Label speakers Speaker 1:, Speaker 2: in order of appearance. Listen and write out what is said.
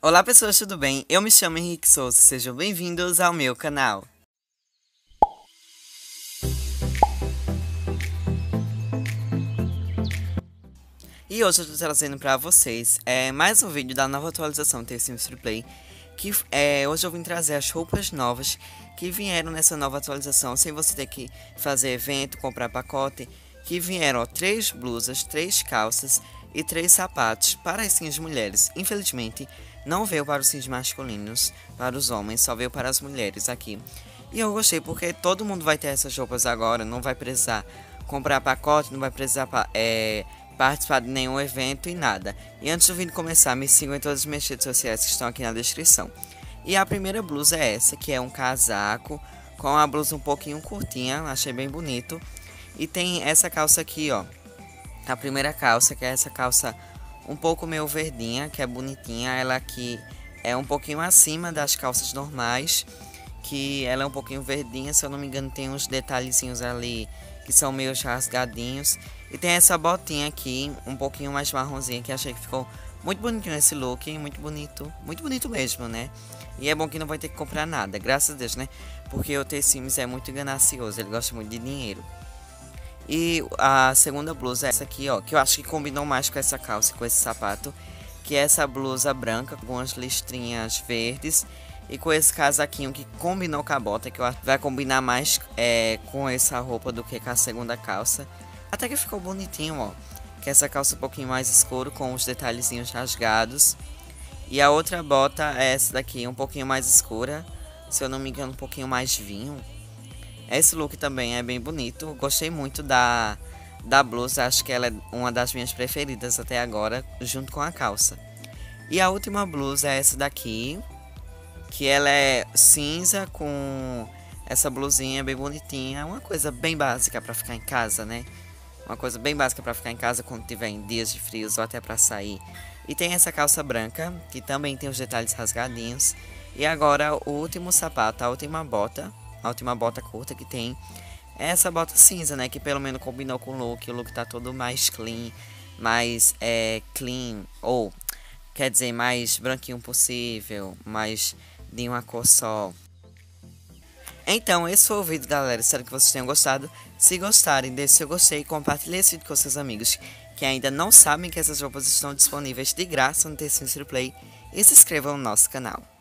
Speaker 1: Olá pessoas, tudo bem? Eu me chamo Henrique Souza, sejam bem-vindos ao meu canal. E hoje eu tô trazendo pra vocês mais um vídeo da nova atualização do The Sims Freeplay. Hoje eu vim trazer as roupas novas que vieram nessa nova atualização, sem você ter que fazer evento, comprar pacote. Que vieram, ó, 3 blusas, 3 calças e 3 sapatos para as sims mulheres. Infelizmente, não veio para os sims masculinos, para os homens, só veio para as mulheres aqui. E eu gostei porque todo mundo vai ter essas roupas agora, não vai precisar comprar pacote, não vai precisar participar de nenhum evento e nada. E antes do vídeo começar, me sigam em todas as minhas redes sociais que estão aqui na descrição. E a primeira blusa é essa, que é um casaco com a blusa um pouquinho curtinha, achei bem bonito. E tem essa calça aqui, ó, a primeira calça, que é essa calça um pouco meio verdinha, que é bonitinha. Ela aqui é um pouquinho acima das calças normais, que ela é um pouquinho verdinha, se eu não me engano tem uns detalhezinhos ali que são meio rasgadinhos. E tem essa botinha aqui, um pouquinho mais marronzinha, que achei que ficou muito bonitinho esse look, muito bonito mesmo, né? E é bom que não vai ter que comprar nada, graças a Deus, né? Porque o The Sims é muito ganancioso, ele gosta muito de dinheiro. E a segunda blusa é essa aqui, ó, que eu acho que combinou mais com essa calça e com esse sapato, que é essa blusa branca com algumas listrinhas verdes e com esse casaquinho que combinou com a bota, que eu acho que vai combinar mais com essa roupa do que com a segunda calça. Até que ficou bonitinho, ó, que essa calça um pouquinho mais escuro com os detalhezinhos rasgados. E a outra bota é essa daqui, um pouquinho mais escura, se eu não me engano um pouquinho mais vinho. Esse look também é bem bonito, gostei muito da blusa, acho que ela é uma das minhas preferidas até agora, junto com a calça. E a última blusa é essa daqui, que ela é cinza com essa blusinha bem bonitinha, uma coisa bem básica pra ficar em casa, né? Uma coisa bem básica pra ficar em casa quando tiver em dias de frios ou até pra sair. E tem essa calça branca, que também tem os detalhes rasgadinhos. E agora o último sapato, a última bota curta que tem essa bota cinza, né, que pelo menos combinou com o look tá todo mais clean, mais clean, ou quer dizer, mais branquinho possível, mais de uma cor só. Então, esse foi o vídeo, galera, espero que vocês tenham gostado. Se gostarem, deixe seu gostei e compartilhe esse vídeo com seus amigos que ainda não sabem que essas roupas estão disponíveis de graça no The Sims Freeplay, e se inscrevam no nosso canal.